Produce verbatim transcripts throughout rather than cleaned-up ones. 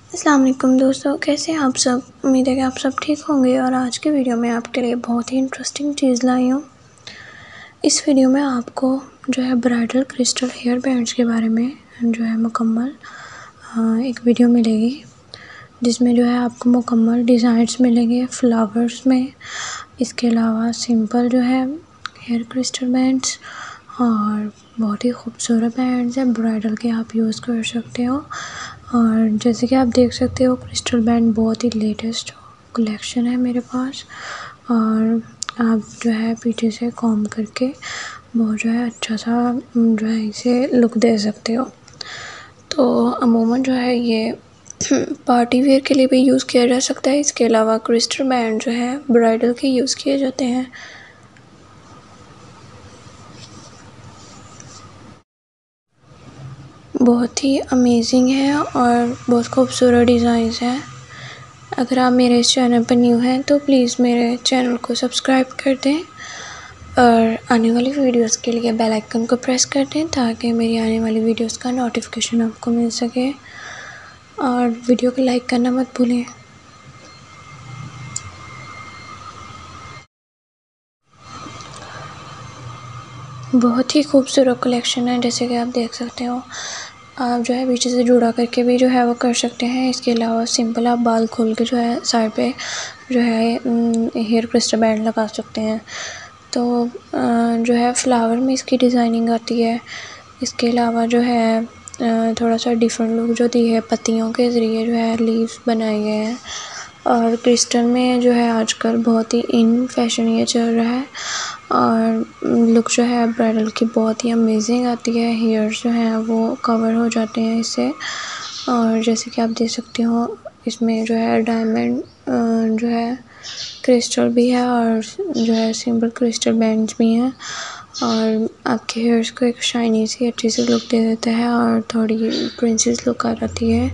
अस्सलाम वालेकुम दोस्तों, कैसे हैं आप सब। उम्मीद है कि आप सब ठीक होंगे। और आज के वीडियो में आपके लिए बहुत ही इंटरेस्टिंग चीज़ लाई हूँ। इस वीडियो में आपको जो है ब्राइडल क्रिस्टल हेयर बैंड्स के बारे में जो है मुकम्मल एक वीडियो मिलेगी, जिसमें जो है आपको मुकम्मल डिज़ाइंस मिलेंगे फ्लावर्स में। इसके अलावा सिंपल जो है हेयर क्रिस्टल बैंड्स और बहुत ही खूबसूरत बैंड्स है ब्राइडल के, आप यूज़ कर सकते हो। और जैसे कि आप देख सकते हो क्रिस्टल बैंड बहुत ही लेटेस्ट कलेक्शन है मेरे पास, और आप जो है पीछे से कॉम करके बहुत जो है अच्छा सा जो है इसे लुक दे सकते हो। तो अमूमन जो है ये पार्टी वेयर के लिए भी यूज़ किया जा सकता है। इसके अलावा क्रिस्टल बैंड जो है ब्राइडल के यूज़ किए जाते हैं। बहुत ही अमेजिंग है और बहुत खूबसूरत डिज़ाइंस हैं। अगर आप मेरे इस चैनल पर न्यू हैं तो प्लीज़ मेरे चैनल को सब्सक्राइब कर दें और आने वाली वीडियोस के लिए बेल आइकन को प्रेस कर दें, ताकि मेरी आने वाली वीडियोस का नोटिफिकेशन आपको मिल सके। और वीडियो को लाइक करना मत भूलें। बहुत ही खूबसूरत कलेक्शन है, जैसे कि आप देख सकते हो। आप जो है पीछे से जुड़ा करके भी जो है वो कर सकते हैं। इसके अलावा सिंपल आप बाल खोल के जो है साइड पे जो है हेयर क्रिस्टल बैंड लगा सकते हैं। तो जो है फ्लावर में इसकी डिज़ाइनिंग आती है। इसके अलावा जो है थोड़ा सा डिफरेंट लुक जो दी है, पत्तियों के ज़रिए जो है लीव्स बनाए गए हैं। और क्रिस्टल में जो है आजकल बहुत ही इन फैशन ये चल रहा है, और लुक जो है ब्राइडल की बहुत ही अमेजिंग आती है। हेयर्स जो हैं वो कवर हो जाते हैं इससे। और जैसे कि आप देख सकते हो इसमें जो है डायमंड जो है क्रिस्टल भी है और जो है सिंपल क्रिस्टल बैंड्स भी हैं, और आपके हेयर्स को एक शाइनी सी अच्छी सी लुक दे देता है और थोड़ी प्रिंसेस लुक आ जाती है।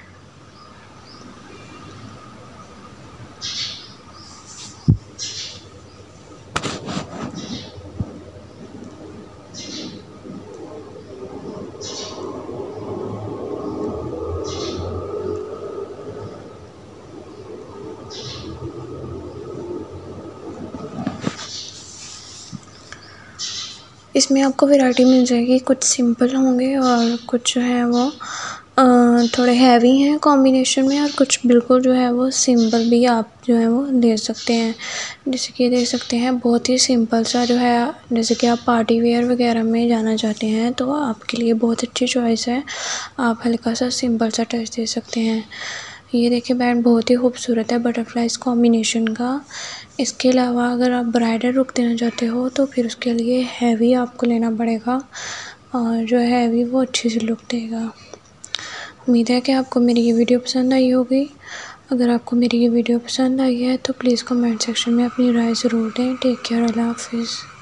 इसमें आपको वैरायटी मिल जाएगी, कुछ सिंपल होंगे और कुछ जो है वो आ, थोड़े हैवी हैं कॉम्बिनेशन में, और कुछ बिल्कुल जो है वो सिंपल भी आप जो है वो ले सकते हैं। जैसे कि देख सकते हैं बहुत ही सिंपल सा जो है, जैसे कि आप पार्टी वेयर वगैरह में जाना चाहते हैं तो आपके लिए बहुत अच्छी चॉइस है। आप हल्का सा सिंपल सा टच दे सकते हैं। ये देखिए बैंड बहुत ही खूबसूरत है बटरफ्लाइज कॉम्बिनेशन का। इसके अलावा अगर आप ब्राइडल लुक देना चाहते हो तो फिर उसके लिए हैवी आपको लेना पड़ेगा, और जो हैवी वो अच्छी सी लुक देगा। उम्मीद है कि आपको मेरी ये वीडियो पसंद आई होगी। अगर आपको मेरी ये वीडियो पसंद आई है तो प्लीज़ कमेंट सेक्शन में अपनी राय ज़रूर दें। टेक केयर, अल्लाह हाफिज़।